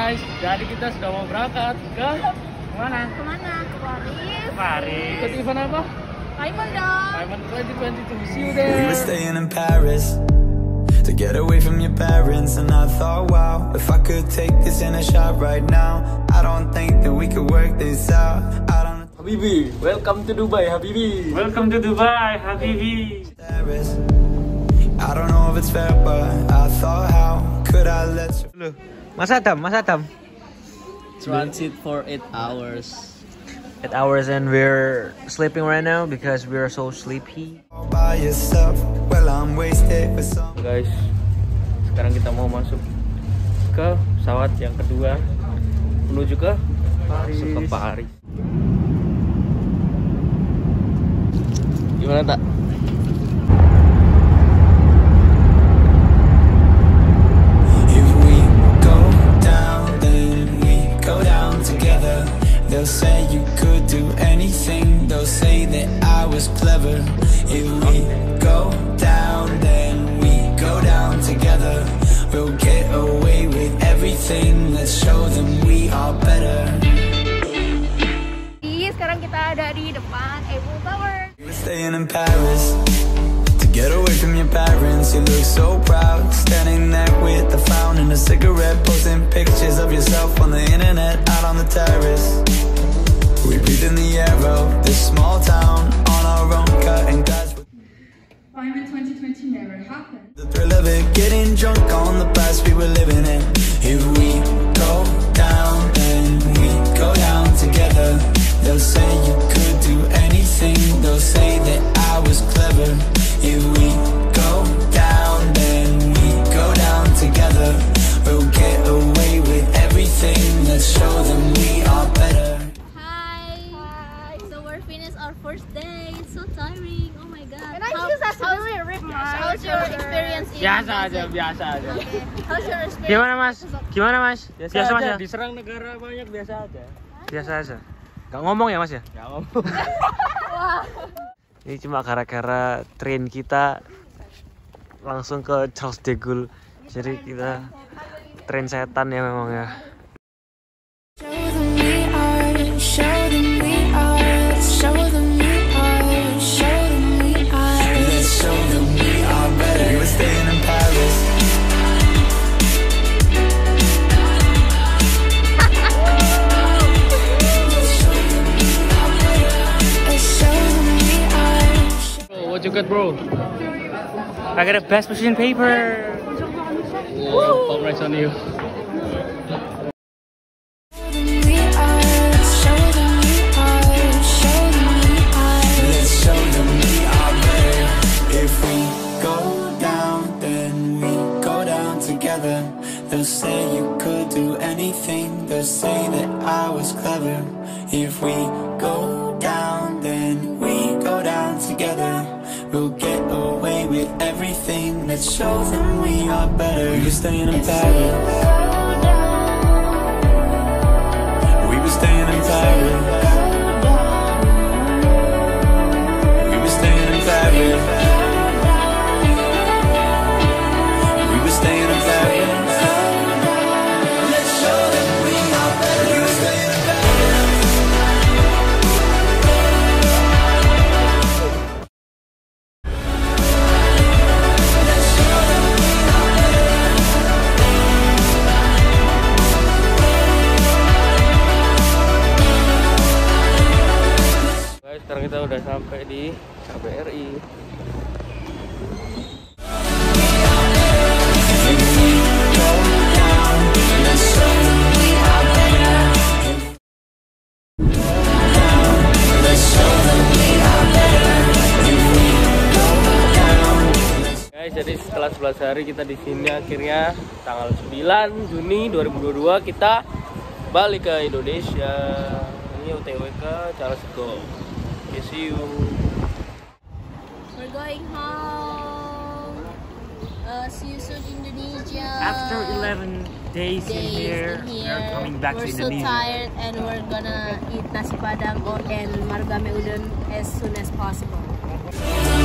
guys, jadi kita sudah mau berangkat ke mana? Kemana? Ke Paris. Paris. Ikut event apa? Raymond dong. Raymond 2022. See you We there. were staying in Paris to get away from your parents, and I thought, wow, if I could take this in a shot right now, I don't think that we could work this out. I don't. Habibi, welcome to Dubai, Habibi. Welcome to Dubai, Habibi. Paris. I don't know if it's fair, but I thought, how could I let you? Mas Adam. Transit for 8 hours. 8 hours and we're sleeping right now because we are so sleepy. All by yourself, well, I'm wasted for some. Guys, sekarang kita mau masuk ke pesawat yang kedua menuju ke Paris. Gimana tak? If we go down, then we go down together. They'll say you could do anything. They'll say that I was clever. If we go down, then we go down together. We'll get away with everything. Let's show them we are better. Sekarang kita ada di depan Eiffel Tower. We're staying in Paris to get away from your parents. You look so proud, standing there with a frown and a cigarette, posting pictures of yourself on the internet, out on the terrace. We breathe in the air of this small town on our own, cutting glass. Climate 2020 never happened. The thrill of it, getting drunk on the past we were living in. If we go down, then we go down together. They'll say you could do anything. They'll say that I was clever. If we go down, then we go down together. We'll get away with everything. Let's show them we are better. Hi. So we're finished our first day. It's so tiring. Oh my god. And I just accidentally ripped mine. How's your experience in Biasa aja. Okay. How's your experience? Gimana mas? Biasa mas ya? Diserang negara banyak biasa aja. Biasa aja. Gak ngomong ya mas ya? Gak ngomong. Ini cuma gara-gara train kita langsung ke Charles de Gaulle. Jadi kita train setan ya memang ya. Let's show them we are better. We were staying in Paris. What you got, bro? I got a best position paper. Wow, congrats on you. Let's show them we are better. If we go down, then we go down together. They'll say you could do anything. They'll say that I was clever. If we go down, then we go down together. We'll get away with everything. Let's show them we are better. We were staying in Paris. We were staying in Paris. We were staying in Paris. We were staying in Paris. Let's show them we are better. We were staying in Paris. Guys, sekarang kita udah sampai di KBRI. Guys, jadi setelah 11 hari kita di sini, akhirnya tanggal 9 Juni 2022 kita balik ke Indonesia. Ini OTW ke Charles de Gaulle. Okay, see you. We're going home. See you soon, Indonesia. After 11 days in here, we're coming back to Indonesia. We're so tired and we're gonna eat nasi padang and margame udon as soon as possible.